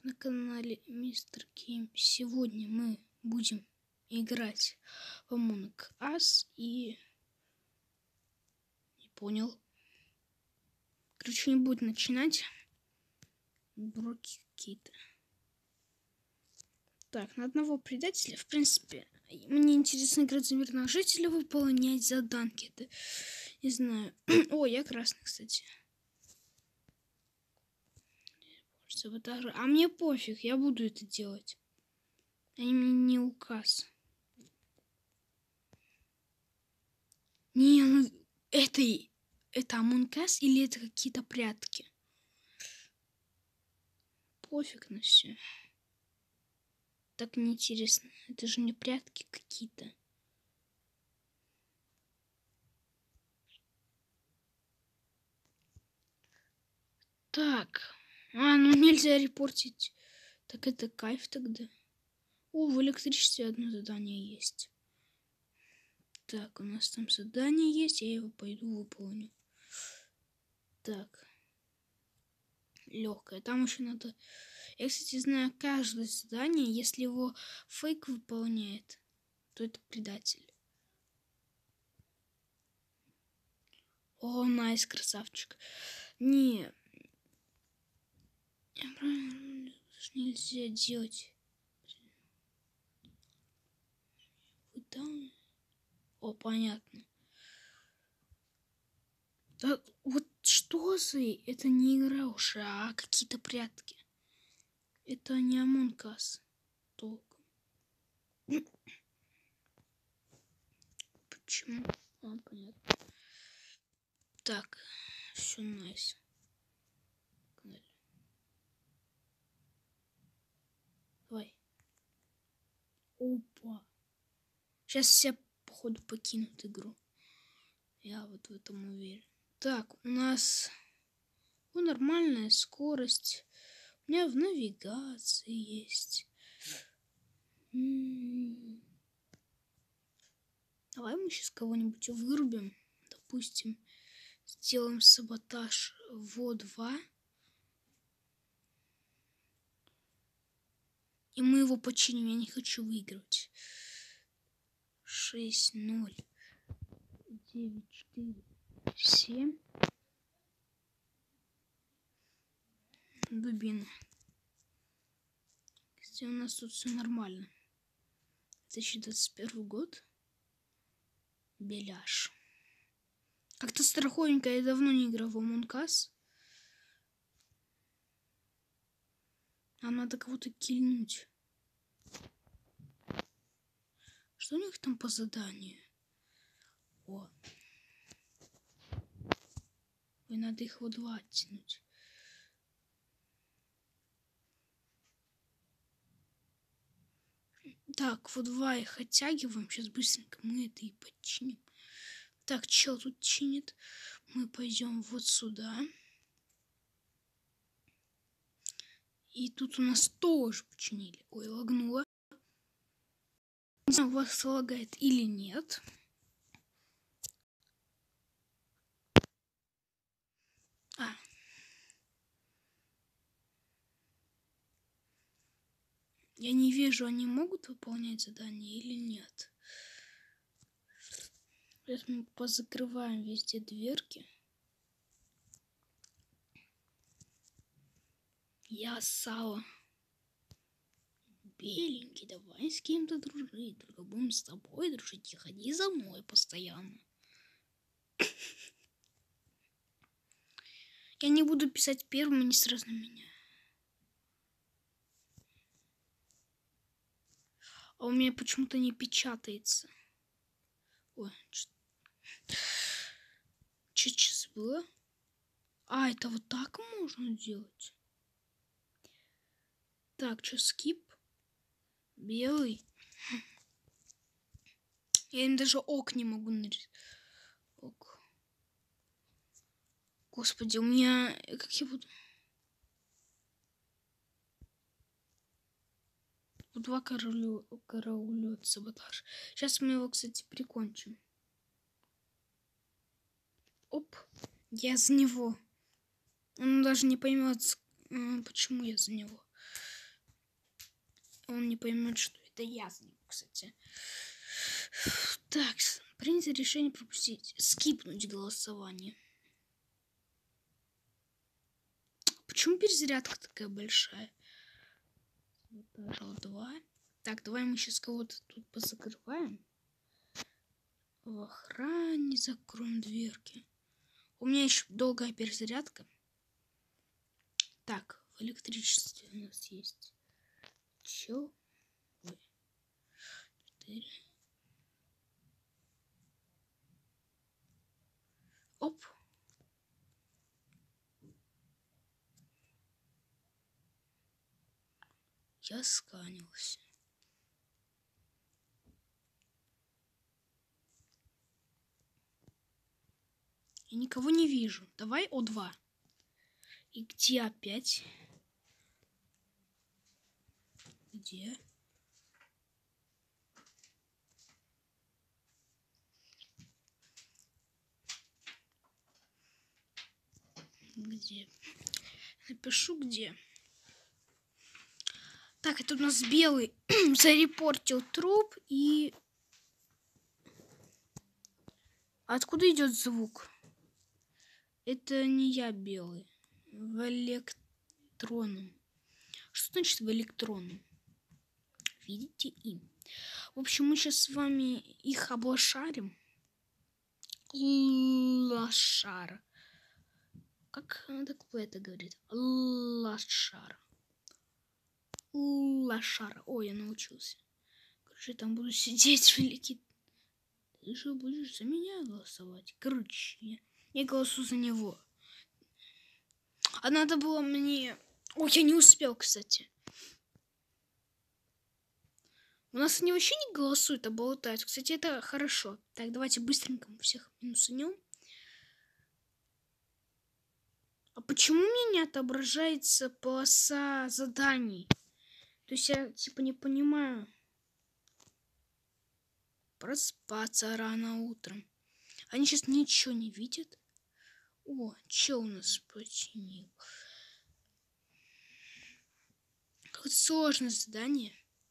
На канале Мистер Гейм. Сегодня мы будем играть в Among Us и... Не понял. Короче, не буду начинать. Броки какие-то. Так, на одного предателя, в принципе, мне интересно играть за мирных жителей, выполнять заданки. Это, не знаю. О, я красный, кстати. А мне пофиг, я буду это делать. Они мне не указ. Не, ну это Among Us или это какие-то прятки? Пофиг на все. Так неинтересно. Это же не прятки какие-то. Так. Ну нельзя репортить. Так это кайф тогда. О, в электричестве одно задание есть. Так, у нас там задание есть, я его пойду выполню. Так. Легкое. Там еще надо... Я, кстати, знаю каждое задание. Если его фейк выполняет, то это предатель. О, найс, красавчик. Не. Нельзя делать. Там. О, понятно. Да, вот что за... Это не игра уже, а какие-то прятки. Это не Among Us. Толком. Почему? Понятно. Так, все найс. Давай. Опа. Сейчас все, походу, покинут игру. Я вот в этом уверен. Так, у нас нормальная скорость. У меня в навигации есть. Давай мы сейчас кого-нибудь вырубим. Допустим, сделаем саботаж ВО-2. И мы его починим. Я не хочу выигрывать. 6, 0, 9, 4, 7. Дубина. Кстати, у нас тут все нормально. 2021 год. Беляш. Как-то страховенько, я давно не играл в Among Us. Нам надо кого-то кильнуть. Что у них там по заданию? О. Ой, надо их вот 2 оттянуть. Так, вот 2 их оттягиваем. Сейчас быстренько мы это и починим. Так, чел тут чинит. Мы пойдем вот сюда. И тут у нас тоже починили. Ой, лагнуло. Не знаю, у вас лагает или нет. Я не вижу, они могут выполнять задание или нет. Сейчас мы позакрываем везде дверки. Я сало. Беленький, давай с кем-то дружить. Только будем с тобой дружить. И ходи за мной постоянно. Я не буду писать первым, они сразу на меня. А у меня почему-то не печатается. Ой, что сейчас было? Это вот так можно делать? Так, что, скип? Белый. Я им даже ок не могу нарисовать. Ок. Господи, у меня... Как я буду... У-2 караулет саботаж. Сейчас мы его, кстати, прикончим. Оп. Я за него. Он даже не поймет, почему я за него. Он не поймет, что это я за него, кстати. Так, принято решение пропустить, скипнуть голосование. Почему перезарядка такая большая? Вот 2. Так, давай мы сейчас кого-то тут позакрываем. В охране закроем дверки. У меня еще долгая перезарядка. Так, в электричестве у нас есть. Чё? Ой. 4. Оп. Я сканился. Я никого не вижу. Давай О2. И где опять? Где? Где? Напишу где. Так, это у нас белый зарепортил труп и... Откуда идет звук? Это не я белый. В электронном. Что значит в электронном? Видите им. В общем, мы сейчас с вами их облошарим. Лошара. Как это говорит? Лошара. Лошара. Ой, я научился. Короче, там буду сидеть великий. Ты же будешь за меня голосовать. Короче, я голосую за него. А надо было мне... Ой, я не успел, кстати. У нас они вообще не голосуют, а болтают. Кстати, это хорошо. Так, давайте быстренько всех минусанем. А почему у меня не отображается полоса заданий? То есть я типа не понимаю. Проспаться рано утром. Они сейчас ничего не видят. О, что у нас починил? Какое сложное задание.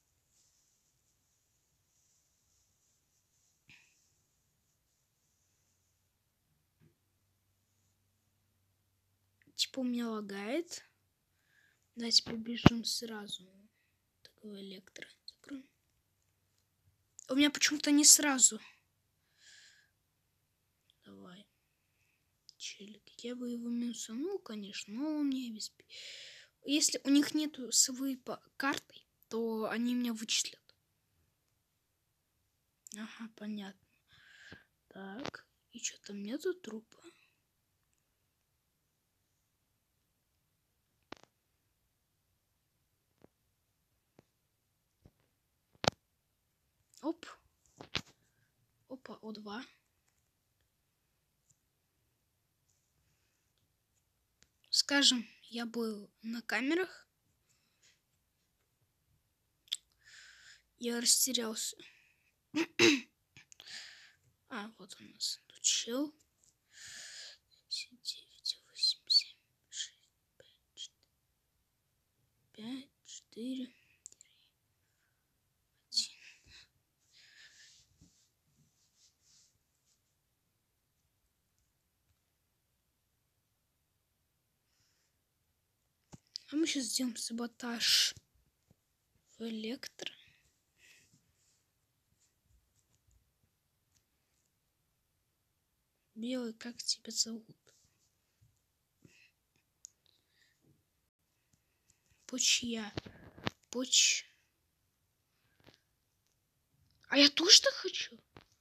Типа у меня лагает. Давайте побежим сразу. Такого электро. Закроем. У меня почему-то не сразу. Давай. Челик. Я бы его минусанул, конечно, но он мне обеспечит. Если у них нету своей карты, то они меня вычислят. Ага, понятно. Так. И что там нету трупа? Оп. Опа, О2. Скажем, я был на камерах. Я растерялся. А, вот у нас тут чел. 9, 8, 7, 6, 5, 4, 3, 1. А мы сейчас сделаем саботаж в электро. Белый, как тебя зовут? Почья? Поч. А я тоже так хочу.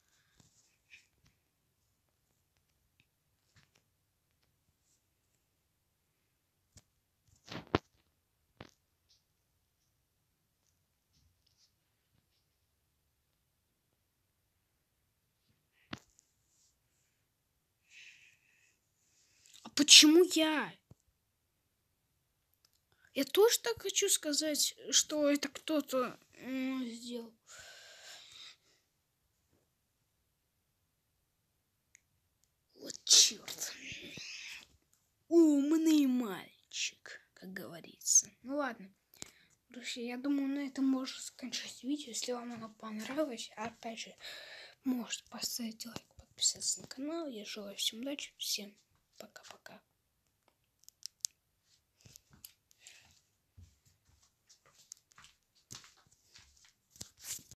А почему я? Я тоже так хочу сказать, что это кто-то сделал. Вот черт. Умный мальчик, как говорится. Ну ладно. Друзья, я думаю, на этом можно заканчивать видео. Если вам оно понравилось, опять же, можете поставить лайк, подписаться на канал. Я желаю всем удачи, всем пока-пока.